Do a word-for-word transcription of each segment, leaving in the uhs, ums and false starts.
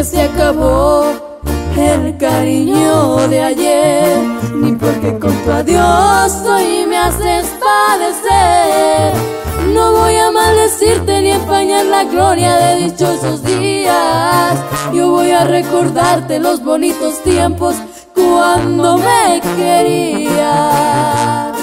porque se acabó el cariño de ayer, ni porque con tu adiós hoy me haces padecer. No voy a maldecirte ni empañar la gloria de dichosos días. Yo voy a recordarte los bonitos tiempos cuando me querías.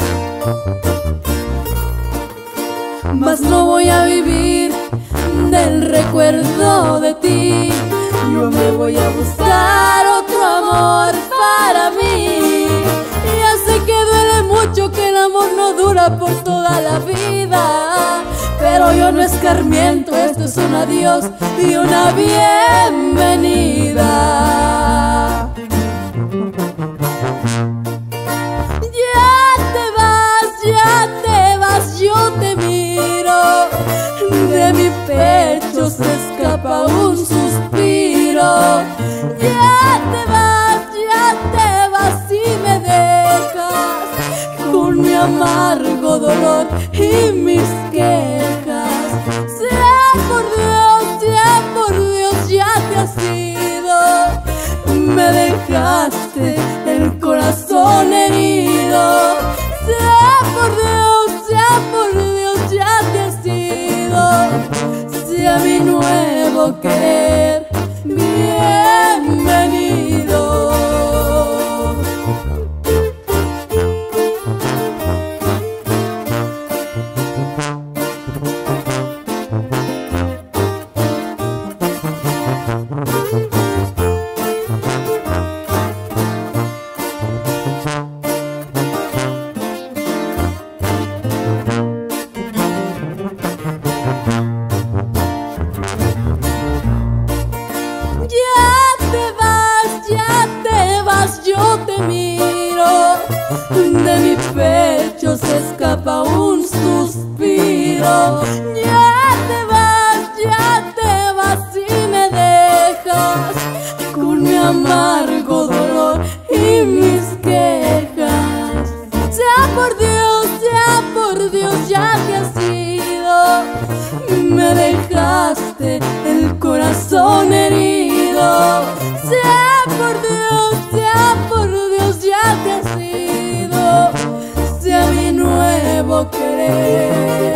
Mas no voy a vivir del recuerdo de ti. Yo me voy a buscar otro amor para mí. Ya sé que duele mucho, que el amor no dura por toda la vida, pero yo no escarmiento, esto es un adiós y una bienvenida. Ya te vas, ya te vas, yo te miro. De mi pecho se escapa un suspiro. Ya te vas, ya te vas y me dejas con mi amargo dolor y mis quejas. Sea por Dios, sea por Dios, ya te has ido. Me dejaste el corazón herido. Sea por Dios, sea por Dios, ya te has ido. Sea mi nuevo querer, bienvenido. Yo te miro, de mi pecho se escapa un suspiro. Ya te vas, ya te vas y me dejas con mi amargo dolor y mis quejas. Sea por Dios, sea por Dios, ya te has ido. Me dejaste el corazón herido. Sea por Dios, sea por Dios, ya te has ido. Sea mi nuevo querer.